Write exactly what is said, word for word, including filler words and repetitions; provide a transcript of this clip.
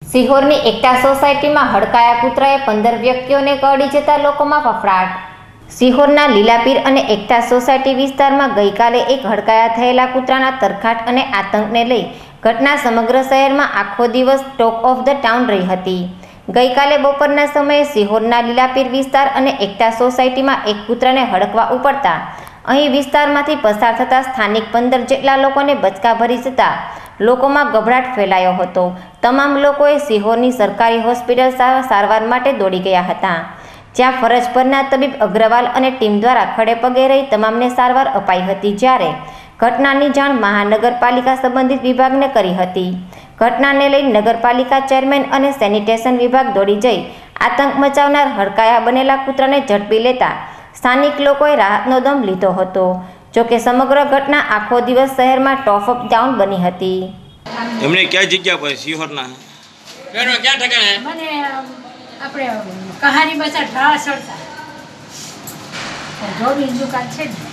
સિહોરની એકતા સોસાયટીમાં હડકાયા કૂતરાએ પંદર વ્યક્તિઓને કરડી જતા લોકોમાં ફફડાટ। સિહોરના લીલાપીર અને એકતા સોસાયટી વિસ્તારમાં ગઈકાલે એક હડકાયા થયેલા કૂતરાના તરખાટ અને આતંકને લઈ ઘટના સમગ્ર શહેરમાં આખો દિવસ ટોક ઓફ ધ ટાઉન રહી હતી। ગઈકાલે બપોરના સમયે સિહોરના લીલાપીર વિસ્તાર અને એકતા સોસાયટીમાં એક કૂતરાને હડકવા ઉપડતા અહીં વિસ્તારમાંથી પસાર થતા સ્થાનિક પંદર જેટલા લોકોને બચકા ભરી જતા લોકોમાં ગભરાટ ફેલાયો હતો। તમામ લોકોએ સિહોરની સરકારી હોસ્પિટલ સારવાર માટે દોડી ગયા હતા, જ્યાં ફરજ પરના તબીબ અગ્રવાલ અને ટીમ દ્વારા ખડે પગે રહી તમામને સારવાર અપાઈ હતી। જ્યારે ઘટનાની જાણ મહાનગરપાલિકા સંબંધિત વિભાગને કરી હતી। ઘટનાને લઈ નગરપાલિકા ચેરમેન અને સેનિટેશન વિભાગ દોડી જઈ આતંક મચાવનાર હડકાયા બનેલા કૂતરાને ઝડપી લેતા સ્થાનિક લોકોએ રાહતનો દમ લીધો હતો। જોકે સમગ્ર ઘટના આખો દિવસ શહેરમાં ટોપ ઓફ ડાઉન બની હતી। એમને ક્યાં જગ્યા પર સિહોરના બેનો ક્યાં ઠકાણે મને આપણે કહારી બજાર ઢાળા ચડતા જોબી દુકાન છે ને